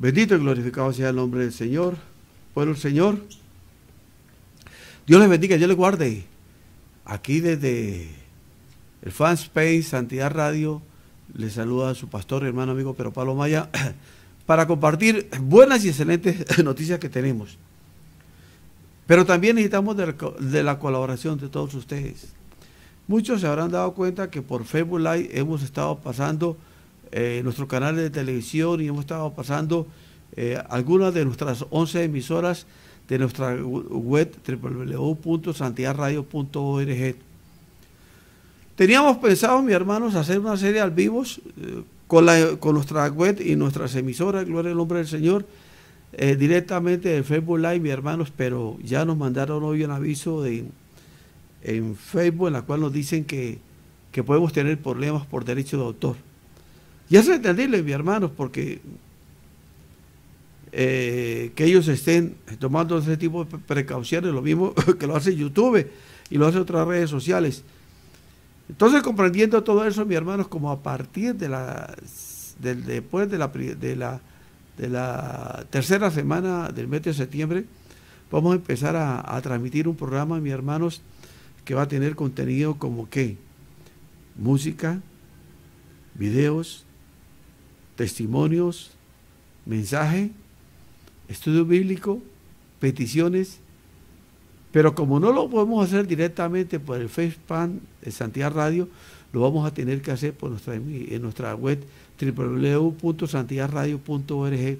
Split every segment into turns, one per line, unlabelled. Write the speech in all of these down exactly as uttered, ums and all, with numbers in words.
Bendito y glorificado sea el nombre del Señor. Bueno, el Señor, Dios les bendiga, Dios les guarde. Aquí desde el Fanspace Santidad Radio, les saluda a su pastor, hermano, amigo Pedro Pablo Maya, para compartir buenas y excelentes noticias que tenemos. Pero también necesitamos de, de la colaboración de todos ustedes. Muchos se habrán dado cuenta que por Facebook Live hemos estado pasando eh, nuestros canales de televisión y hemos estado pasando eh, algunas de nuestras once emisoras de nuestra web doble u doble u doble u punto santidad radio punto org. Teníamos pensado, mis hermanos, hacer una serie al vivos eh, con, la, con nuestra web y nuestras emisoras, gloria al nombre del Señor, eh, directamente de Facebook Live, mis hermanos, pero ya nos mandaron hoy un aviso de, en Facebook en la cual nos dicen que, que podemos tener problemas por derecho de autor. Y es entendible, mis hermanos, porque eh, que ellos estén tomando ese tipo de precauciones, lo mismo que lo hace YouTube y lo hace otras redes sociales. Entonces, comprendiendo todo eso, mis hermanos, como a partir de la, de, después de la, de, la, de la tercera semana del mes de septiembre, vamos a empezar a, a transmitir un programa, mis hermanos, que va a tener contenido como que música, videos, testimonios, mensaje, estudio bíblico, peticiones. Pero como no lo podemos hacer directamente por el Facebook de Santidad Radio, lo vamos a tener que hacer por nuestra, en nuestra web doble u doble u doble u punto santidad radio punto org.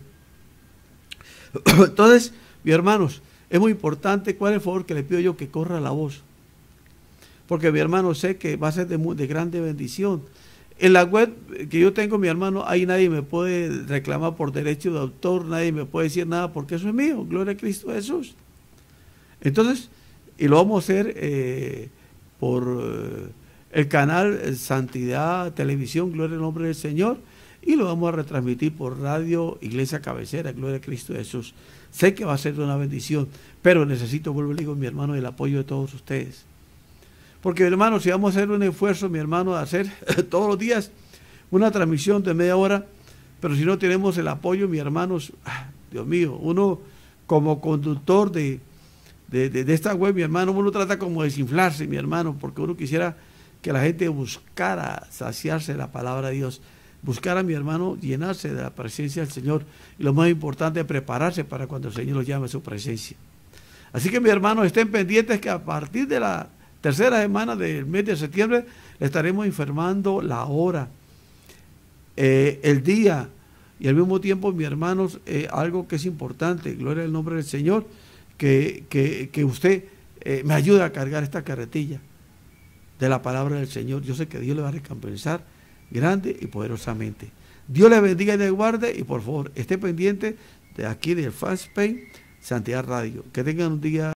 Entonces, mis hermanos, es muy importante, ¿cuál es el favor que le pido yo? Que corra la voz. Porque, mi hermano, sé que va a ser de, de grande bendición. En la web que yo tengo, mi hermano, ahí nadie me puede reclamar por derecho de autor, nadie me puede decir nada porque eso es mío. Gloria a Cristo Jesús. Entonces, y lo vamos a hacer eh, por eh, el canal Santidad Televisión, Gloria al Nombre del Señor, y lo vamos a retransmitir por Radio Iglesia Cabecera, Gloria a Cristo Jesús. Sé que va a ser una bendición, pero necesito, vuelvo y digo, mi hermano, el apoyo de todos ustedes. Porque, mi hermano, si vamos a hacer un esfuerzo, mi hermano, de hacer todos los días una transmisión de media hora, pero si no tenemos el apoyo, mis hermanos, Dios mío, uno como conductor de De, de, de esta web, mi hermano, uno trata como de desinflarse, mi hermano, porque uno quisiera que la gente buscara saciarse de la palabra de Dios, buscara, mi hermano, llenarse de la presencia del Señor, y lo más importante, prepararse para cuando el Señor los llame a su presencia. Así que, mi hermano, estén pendientes que a partir de la tercera semana del mes de septiembre le estaremos informando la hora, eh, el día, y al mismo tiempo, mi hermanos, eh, algo que es importante, gloria al nombre del Señor, Que, que, que usted eh, me ayude a cargar esta carretilla de la palabra del Señor. Yo sé que Dios le va a recompensar grande y poderosamente. Dios le bendiga y le guarde, y por favor, esté pendiente de aquí del Fanspace Santidad Radio. Que tengan un día